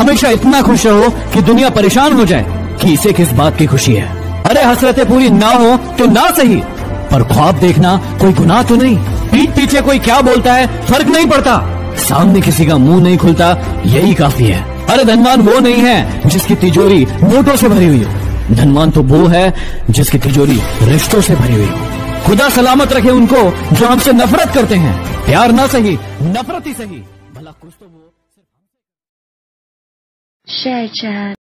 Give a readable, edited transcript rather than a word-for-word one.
हमेशा इतना खुश रहो कि दुनिया परेशान हो जाए कि इसे किस बात की खुशी है। अरे हसरतें पूरी ना हो तो ना सही, पर ख्वाब देखना कोई गुनाह तो नहीं। पीठ पीछे कोई क्या बोलता है फर्क नहीं पड़ता, सामने किसी का मुंह नहीं खुलता, यही काफी है। अरे धनवान वो नहीं है जिसकी तिजोरी नोटों से भरी हुई हो, धनवान तो वो है जिसकी तिजोरी रिश्तों से भरी हुई हो। खुदा सलामत रखे उनको जो हमसे नफरत करते हैं। प्यार ना सही, नफरत ही सही, भला कुछ तो वो।